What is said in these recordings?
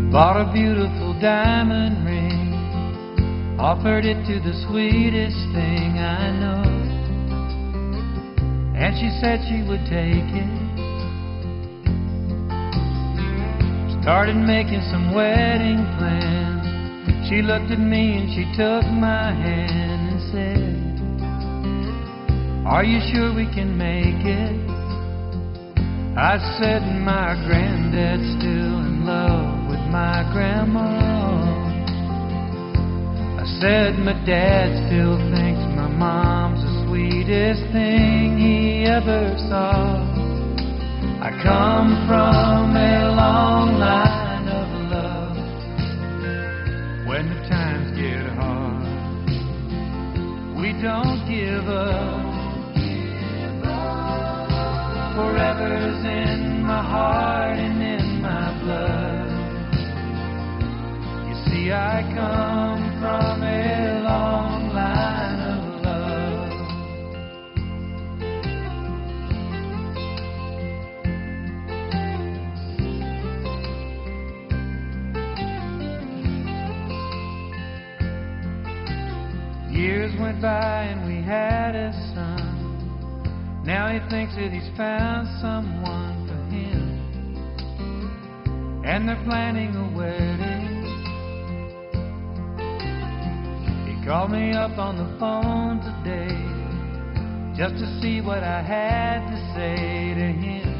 Bought a beautiful diamond ring, offered it to the sweetest thing I know, and she said she would take it. Started making some wedding plans. She looked at me and she took my hand and said, "Are you sure we can make it?" I said, "My granddad's still in love with my grandma." I said, "My dad still thinks my mom's the sweetest thing he ever saw." I come from a long line of love. When the times get hard, we don't give up. Forever's in my heart and in my blood. You see, I come from a long line of love. Years went by and we had a son. Now he thinks that he's found someone for him, and they're planning a wedding. He called me up on the phone today just to see what I had to say to him.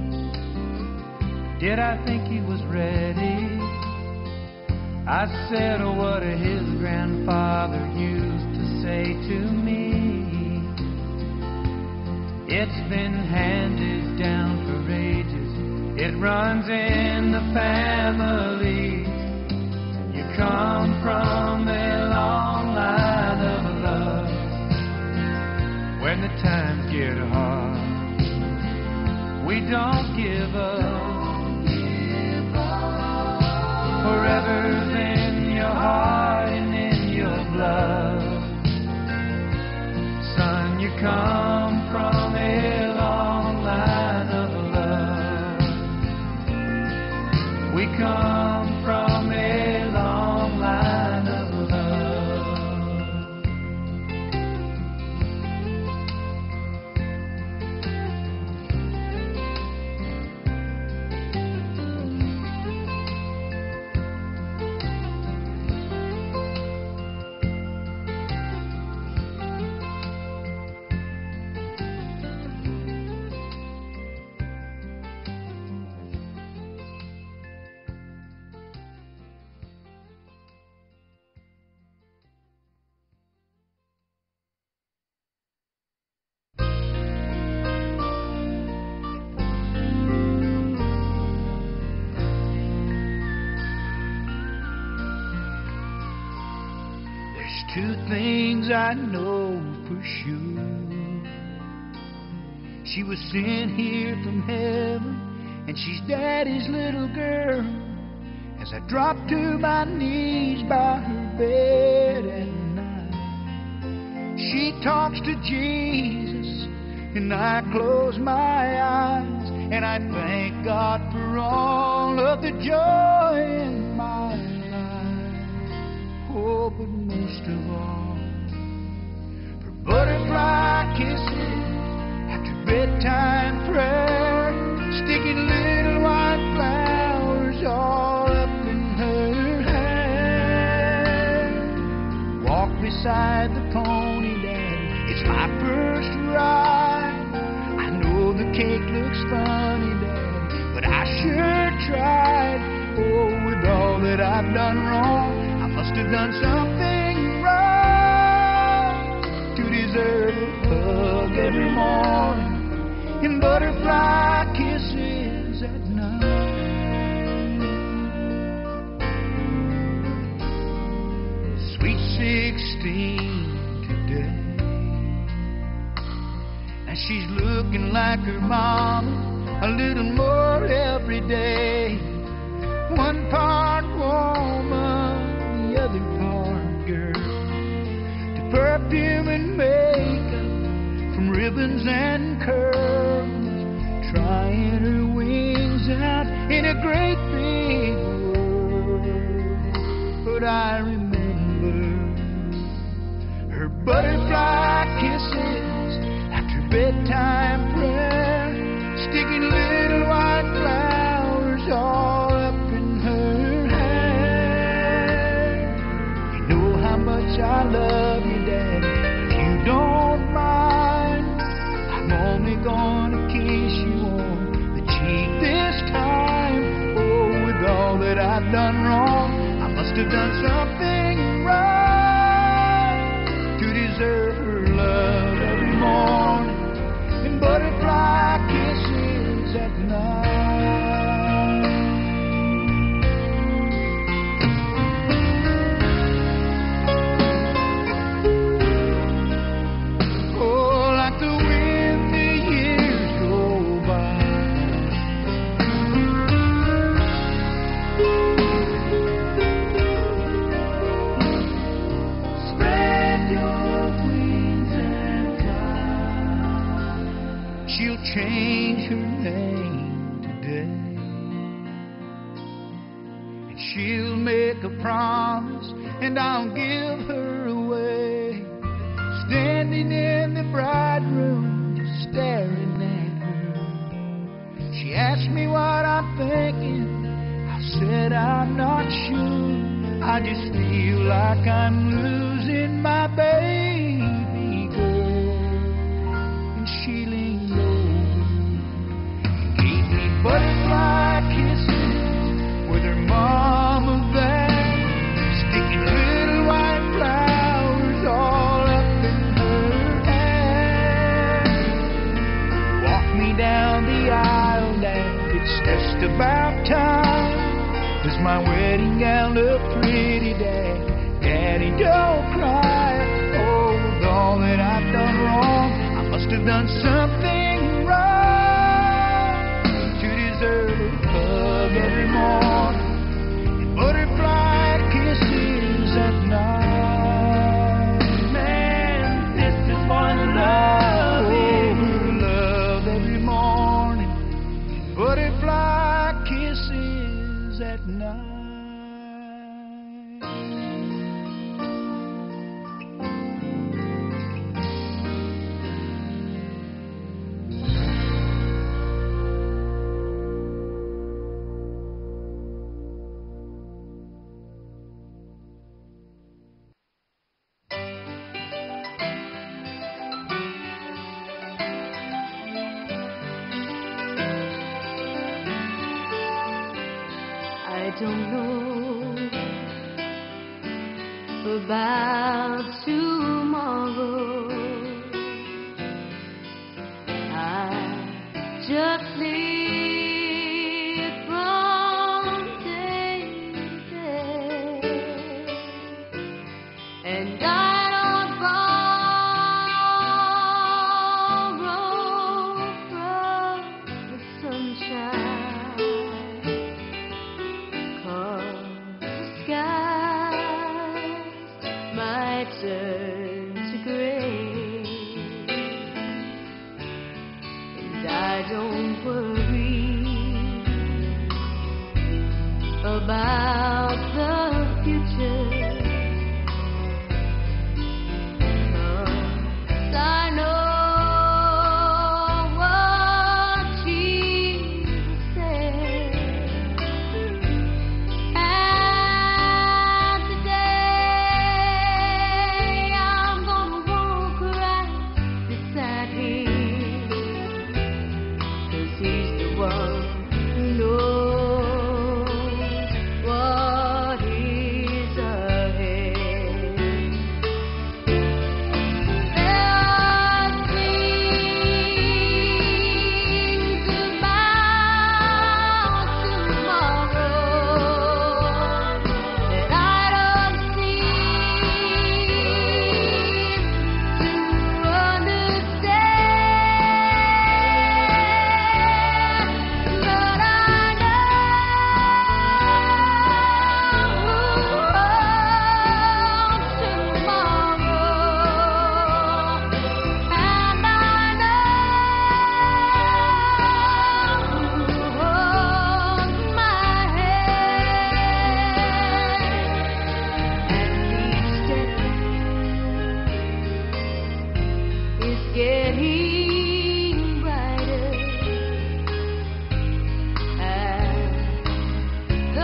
Did I think he was ready? I said, "Oh, what his grandfather used to say to me. It's been handed down for ages. It runs in the family. You come from a long line of love. When the times get hard, we don't give up. Forever's in your heart and in your blood. Son, you come from a long line of love. We come from a long line of Two things I know for sure. She was sent here from heaven, and she's Daddy's little girl. As I drop to my knees by her bed at night, she talks to Jesus, and I close my eyes, and I thank God for all of the joy in my life. Oh, but most of all, for butterfly kisses after bedtime prayer, sticking little white flowers all up in her hair. Walk beside the pony, Daddy, it's my first ride. I know the cake looks funny, Daddy, but I sure tried. Oh, with all that I've done wrong, I must have done something right to deserve a hug every morning and butterfly kisses at night. Sweet 16 today, and she's looking like her mama a little more every day. One part woman, the other part girl, to perfume and makeup, from ribbons and curls, trying her wings out in a great big world. but I remember her butterfly kisses after bedtime prayer, sticking little white flowers all up in her hair. You know how much I love you, Daddy. If you don't mind, I'm only gonna kiss you on the cheek this time. Oh, with all that I've done wrong, I must have done something right to deserve her love every morning and butterfly kisses at night. Oh, like the wind the years go by, spread your wings and fly. She'll change her name today, and she'll make a promise, and I'll give her away. Standing in the bride room, just staring at her, she asked me what I'm thinking. I said I'm not sure. I just feel like I'm losing my baby girl. And she leaned over and gave me butterfly kisses with her mama there, sticking little white flowers all up in her hair. Walked me down the aisle, Dad, it's just about time. Does my wedding gown look pretty, Dad? Daddy, don't cry. Oh, with all that I've done wrong, I must have done something right to deserve a hug every morning and butterfly kisses at night. Man, this is what love is. Love every morning and butterfly kisses at night. I don't know about tomorrow. I just live from day to day, and I don't borrow from the sunshine. Turn to gray, and I don't worry about the future, 'cause I know what Jesus said. And today I'm gonna walk right beside him, 'cause he's the one who knows what is up.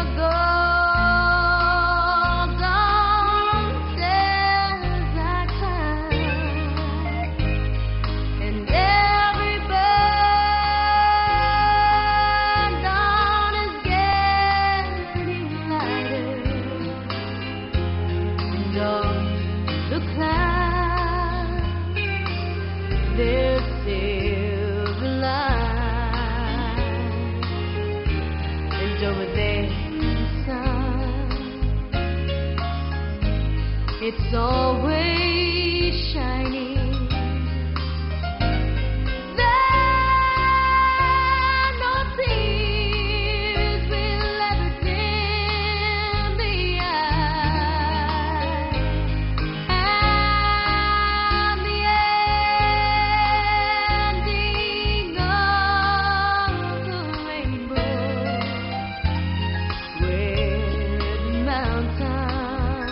It's always shining. There no tears will ever dim the eye, and the ending of the rainbow, where the mountains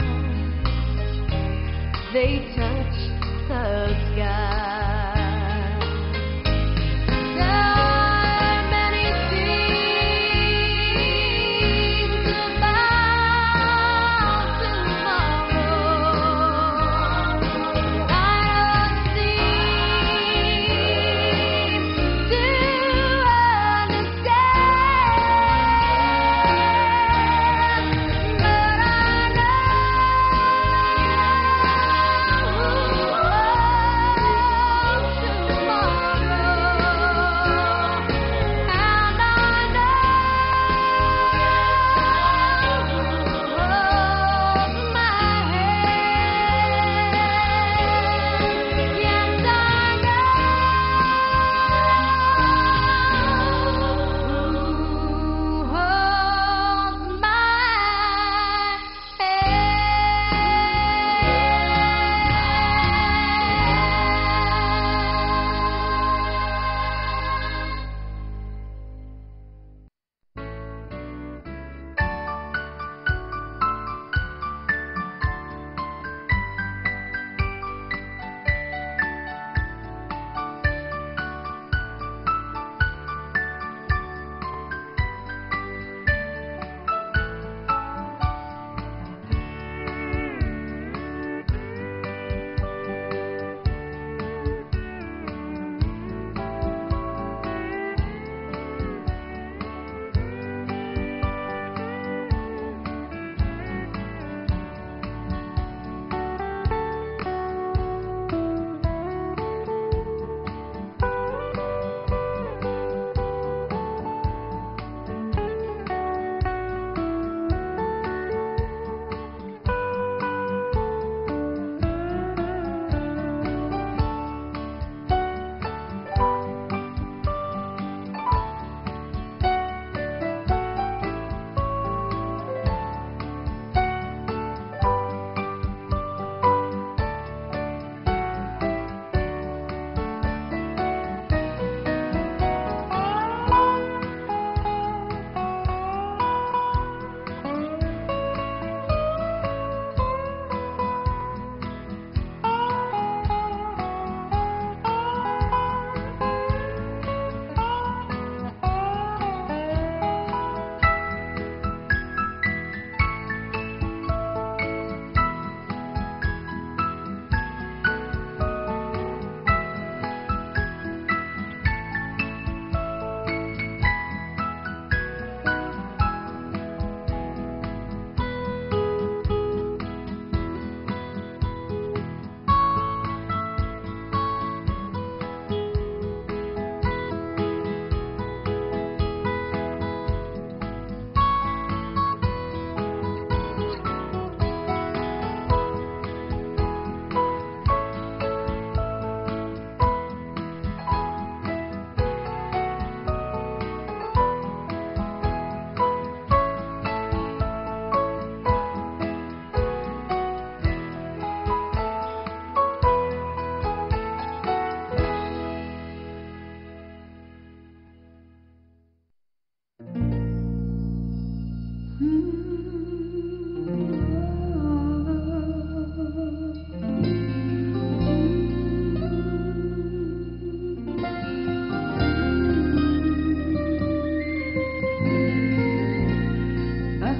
they touch the sky. There are many things about tomorrow that I don't seem to understand, but I know. I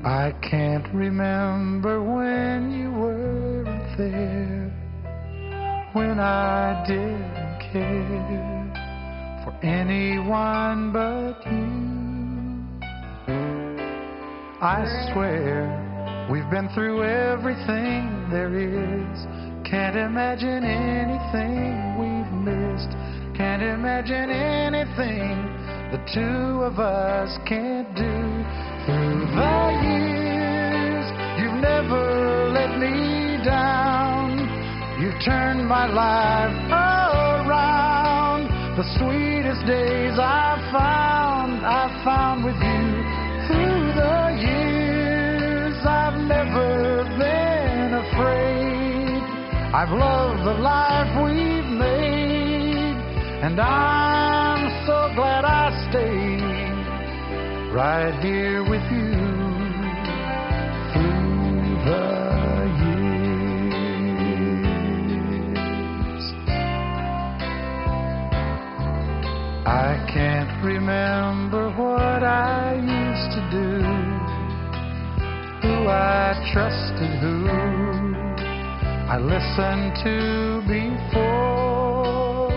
I can't remember when you weren't there, when I didn't care for anyone but you. I swear we've been through everything there is. Can't imagine anything we've missed. Can't imagine anything the two of us can't do. Through the years, you've never let me down. You've turned my life around. The sweetest days I've found with you. Through the years, I've never been afraid. I've loved the life we've made, and I'm so glad I stayed right here with you through the years. I can't remember what I used to do, who I trusted, who I listened to before.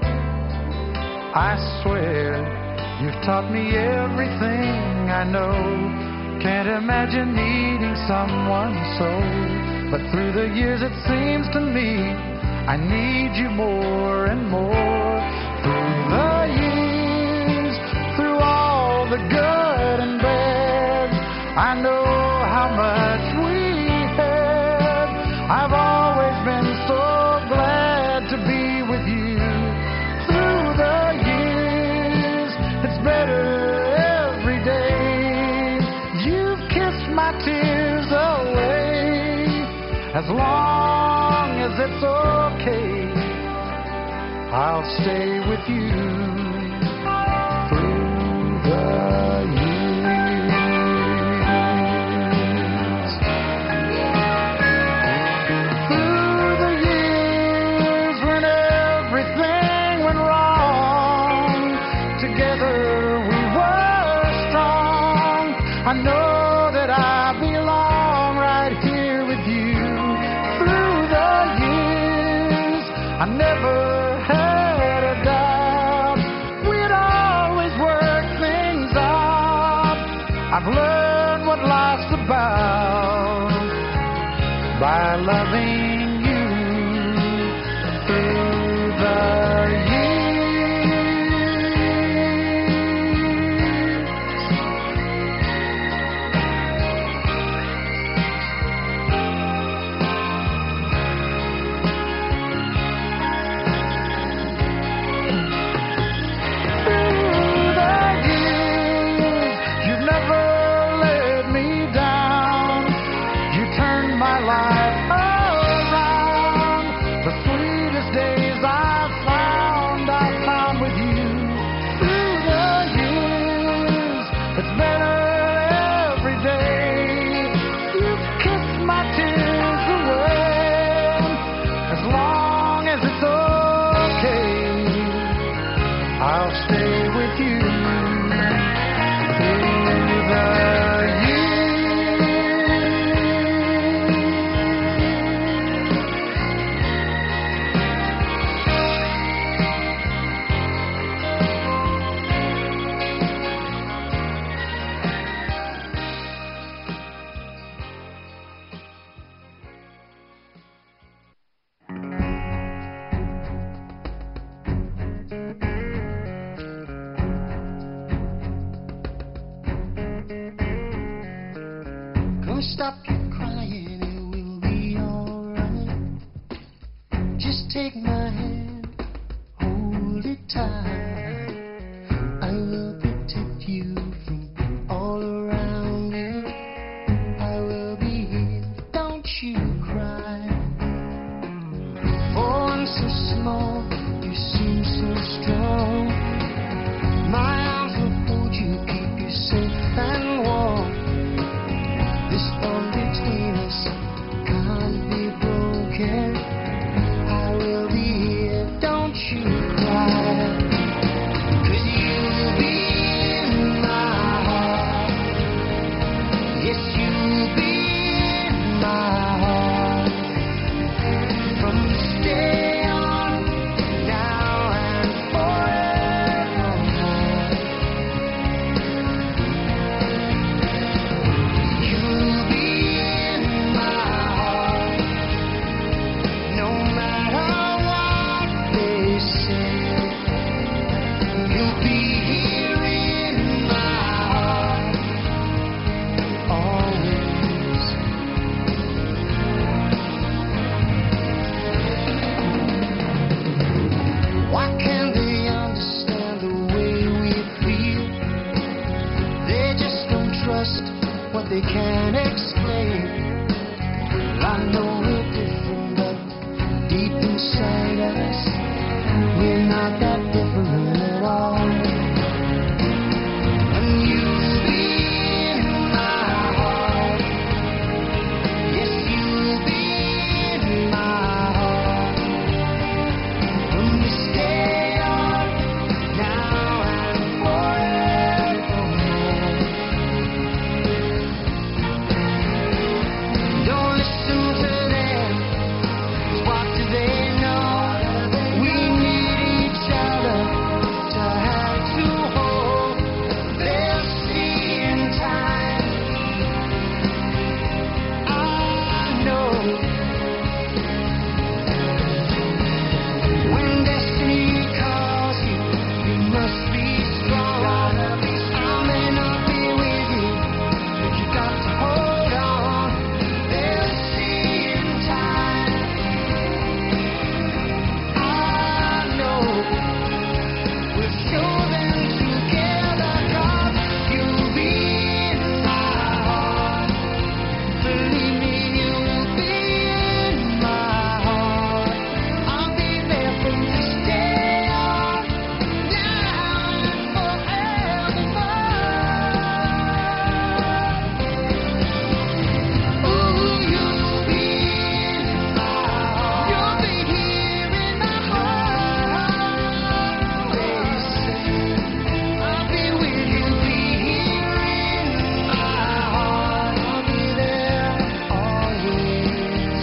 I swear you've taught me everything I know. Can't imagine needing someone so. But through the years it seems to me I need you more and more. Through the years, through all the good and bad, I know how much we had. I've always been so glad to be with you. Through the years, it's better every day. You've kissed my tears away. As long as it's okay, I'll stay with you through the years. Through the years when everything went wrong, together we were strong. I know that I belong right here with you. Through the years, I never had a doubt. We'd always work things out. I've learned what life's about by loving you through the I'll stay with you through the Stop your crying, it will be alright. Just take my hand, hold it tight. I will protect you from all around you. I will be here, don't you cry. Oh, I'm so small, you seem so strong. My arms will hold you, keep you safe and warm. This bond between us can't be broken. I will be here. can't explain. Well, I know we're different, but deep inside us, we're not that different at all. And you'll be in my heart. Yes, you'll be in my heart. From this day on, now and forevermore. Don't listen to them, 'cause what do they know? We need each other to have to hold. They'll see in time. I know when destiny calls you, you must be strong. I may not be with you, but you got to hold on. They'll see in time. I know we'll show them together, 'cause you'll be in my heart. Believe me, you'll be in my heart. I'll be there from this day on, now and forevermore. Oh, you'll be in my heart. You'll be here in my heart always. I'll be with you, be here in my heart. I'll be there always.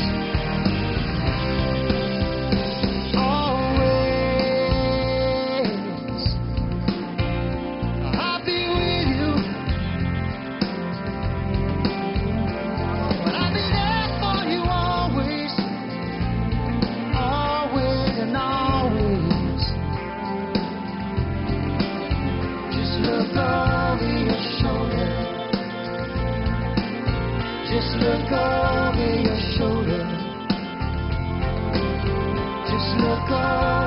Always. I'll be with you. But I'll be there for you always. Always and always. Just look over your shoulder. Just look over your shoulder. Just look over